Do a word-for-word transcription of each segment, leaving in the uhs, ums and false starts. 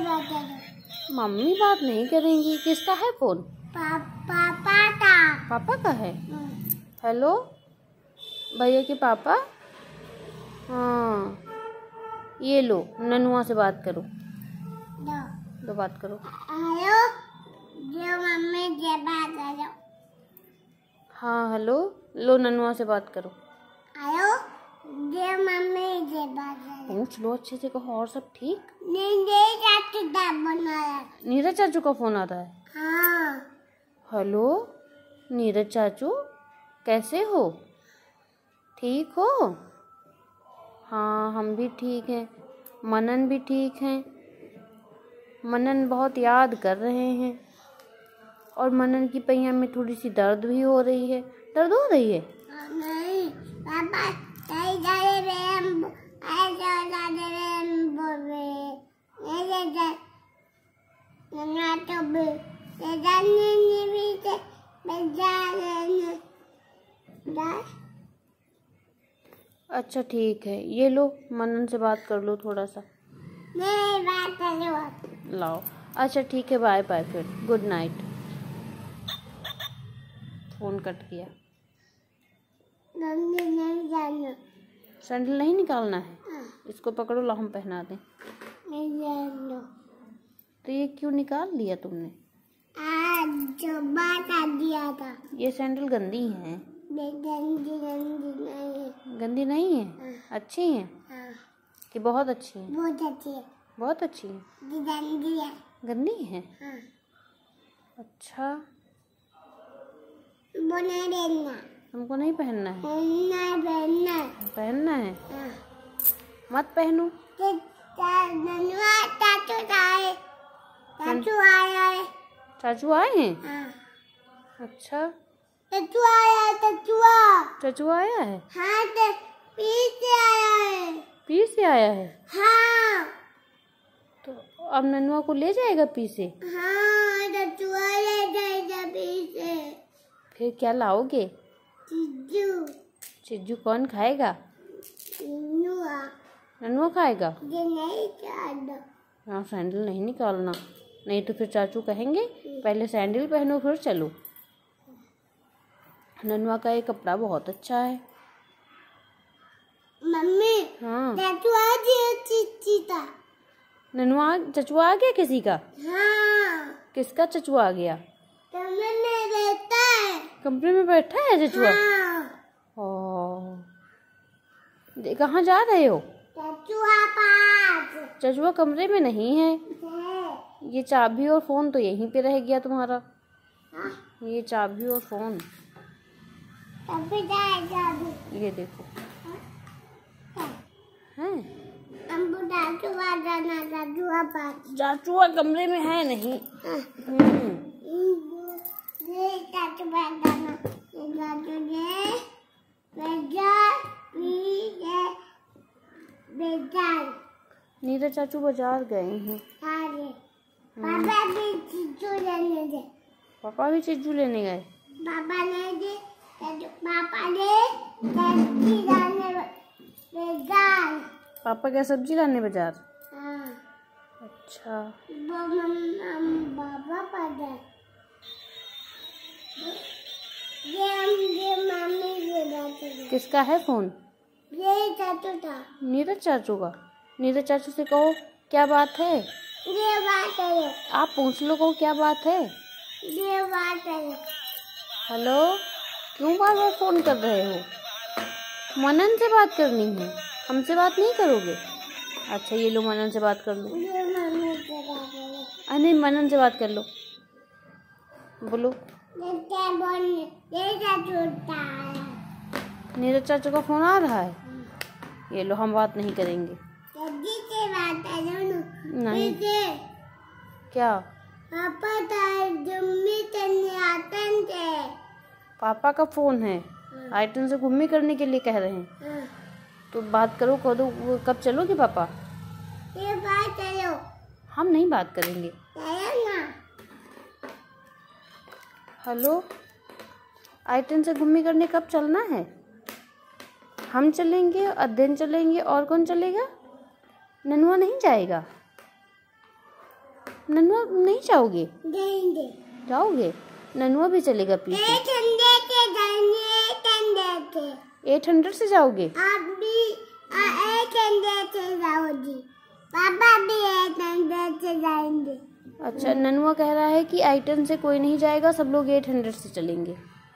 बात करो। मम्मी बात नहीं करेंगी। किसका है फोन? पापा का। पापा का है। हेलो भैया के पापा। हाँ ये लो, ननुआ से बात करो। दो दो बात करो। आयो जो मम्मी से बात करो। हाँ हेलो, लो ननुआ से बात करो। आयो जो मम्मी से बात करो। पूछ लो अच्छे से, कहो और सब ठीक? नीरज चाचू का बनाया। नीरज चाचू का फोन आ रहा है। हाँ हेलो नीरज चाचू, कैसे हो? ठीक हो? हाँ हम भी ठीक हैं। मनन भी ठीक हैं। मनन बहुत याद कर रहे हैं और मनन की पहिया में थोड़ी सी दर्द भी हो रही है। दर्द हो रही है? नहीं पापा नहीं जा रहे हम ऐसे जा रहे हम बोल रहे ये जा ना तो भी ये जाने नहीं भी से बजा रहे जा। अच्छा ठीक है, ये लो मनन से बात कर लो थोड़ा सा। नहीं बात करो। लाओ। अच्छा ठीक है, बाय बाय, फिर गुड नाइट। फोन कट गया। मम्मी नहीं जाना। सैंडल नहीं निकालना है? हाँ। इसको पकड़ो, ला हम पहना दें। नहीं जाना। तो ये क्यों निकाल लिया तुमने? आज जो बात आ दिया था। ये सैंडल गंदी है। गंदी गंदी नहीं है। गंदी नहीं है? हाँ। अच्छी है हाँ कि बहुत अच्छी है? बहुत अच्छी है। बहुत अच्छी है। ये गंदी है। गंदी है? हाँ अच्छा वो नहीं पहनना। हमको नहीं पहनना है? नहीं पहनना। पहनना है? हाँ। मत पहनो। तो ननुआ चाचू आए। चाचू आया है। चाचू आए हैं? हाँ अच्छा चाचू आया है। चाचुआ चाचू आया है? हाँ तो पीछे आया है। पी से आया है? हाँ तो अब ननुआ को ले जाएगा पी से? हाँ चाचुआ ले जाएगा पीछे। फिर क्या लाओगे? चिज्जू चिज्जू कौन खाएगा? ननुआ ननुआ खाएगा? ये नहीं खाना। हाँ सैंडल नहीं निकालना, नहीं तो फिर चाचू कहेंगे पहले सैंडल पहनो फिर चलो। ननुआ का ये कपड़ा बहुत अच्छा है। मम्मी हाँ चाचू आज चिच्ची था। ननुआ चचुआ आ गया किसी का? हाँ किसका चचुआ आ गया? कमरे में रहता है। कमरे में बैठा है चचुआ? हाँ ओ दे- कहाँ जा रहे हो? चाचुआ पास चचुआ कमरे में नहीं है। है। ये चाबी और फोन तो यहीं पे रह गया तुम्हारा। हाँ, ये चाबी और फोन, कभी जाएगा अभी। ये देखो हैं। हमको चाचुआ जाना। चाचुआ पास। चाचुआ कमरे में है नहीं। हाँ। हम्म ये चाचुआ जाना। ये चाचू ने बाजार पीछे बाजार। नीरज चाचू बाजार गए हैं। हाँ रे पापा भी चिज्जू लेने दे। पापा भी चिज्जू लेने गए? पापा ने दे पापा ने सब्जी लाने बाजार। पापा क्या सब्जी लाने बाजार? हाँ अच्छा वो मम्मा पापा पता। ये हम ये मम्मी से बात करें। किसका है फोन? ये चाचू था। नीरज चाचू का। नीरज चाचू से कहो क्या बात है? ये बात करो। आप पूछ लो, कहो क्या बात है? ये बात करो। हेलो क्यों बार बार फोन कर रहे हो? मनन से बात करनी है, हमसे बात नहीं करोगे? अच्छा ये लो मनन से बात कर लो। ये मम्मी से बात करो। अरे नहीं मनन से बात कर लो, बोलो। ये क्या बोलने ये चाचू था। नीरज चाचू का फोन आ रहा है, ये लो हम बात नहीं करेंगे। जल्दी से बात करो ना। नहीं पीछे क्या? पापा था जुम्मी करने आते थे। पापा का फोन है, आइटन से घूमने करने के लिए कह रहे हैं। हाँ। तो बात करो, कह दो कब चलोगे पापा? ये बात करो। हम नहीं बात करेंगे। करो ना। हेलो आइटन से घूमने करने कब चलना है? हम चलेंगे, अध्ययन चलेंगे, और कौन चलेगा? ननुआ नहीं जाएगा? ननुआ नहीं जाओगे? जाएंगे। जाओगे? ननुआ भी चलेगा पीछे। एट हंड्रेड से जाएंगे, एट हंड्रेड से। एट हंड्रेड से जाओगे? आप भी एट हंड्रेड से जाओगी, पापा भी एट हंड्रेड से जाएंगे। अच्छा, ननुआ कह रहा है कि आइटन से कोई नहीं जाएगा, सब लोग एट हंड्रेड से चलेंगे।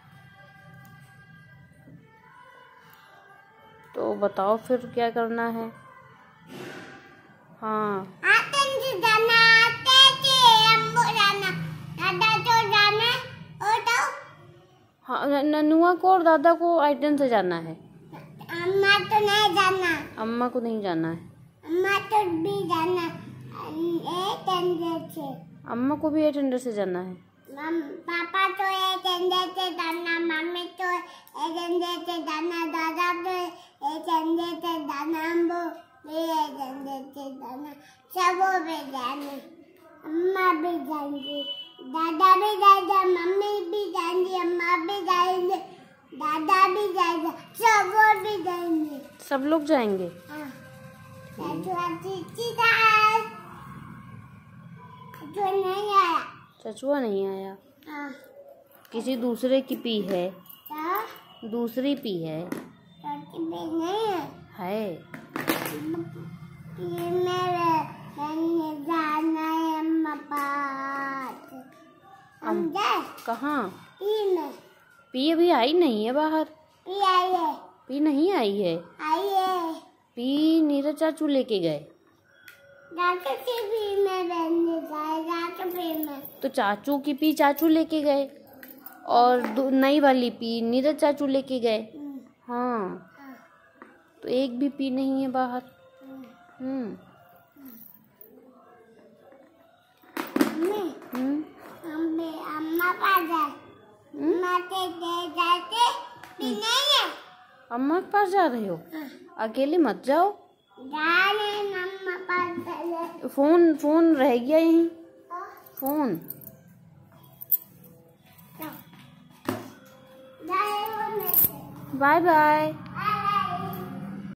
तो बताओ फिर क्या करना है? हाँ, आइटन से जाना, आते थे हमको जाना, दादा तो जाना और तो हाँ, न- ननुआ को और दादा को आइटन से जाना है। अम्मा तो नहीं जाना, अम्मा को नहीं जाना है। अम्मा तो भी जाना एट हंड्रेड से। अम्मा को भी एट हंड्रेड से जाना है। मम पापा तो एट हंड्रेड से जाना, मम्मी तो एट हंड्रेड से जाना, दादा तो एट हंड्रेड से जाना, हमको भी एट हंड्रेड से जाना, सबो भी जाने, अम्मा भी जाएंगी, दादा भी जाएगा, मम्मी भी जाएंगी, अम्मा भी जाएंगे, दादा भी जाएगा, सबो भी जाएंगे। सब लोग जाएंगे। हाँ, चचुआ चीची का जो नहीं आया। चचुआ नहीं आया। हाँ, किसी दूसरे की पी है, तो दूसरी पी है। छोटी भी नहीं है। है ये मेरे मैंने जाना है अम्मा पास। हम जाए कहाँ? ई में पी अभी आई नहीं है बाहर। ई आई है, पी नहीं आई है। आई है। पी नीरज चाचू लेके गए। डॉक्टर की भी में रहने जाए, डॉक्टर भी में। तो चाचू की पी चाचू लेके गए और दो- नई वाली पी नीरज चाचू लेके गए। हम्म, हाँ, हाँ, तो एक भी पी नहीं है बाहर। हम्म। हम्म मम्मी, हम्म हम भी अम्मा पास जाए, अम्मा के दे जाते भी नहीं है। अम्मा के पास जा रहे हो? हाँ, अकेले मत जाओ। जा रहे हैं अम्मा पास चले। फोन फोन रह गया यहीं। हाँ, फोन जाओ। जा रहे हो मैं। Bye bye.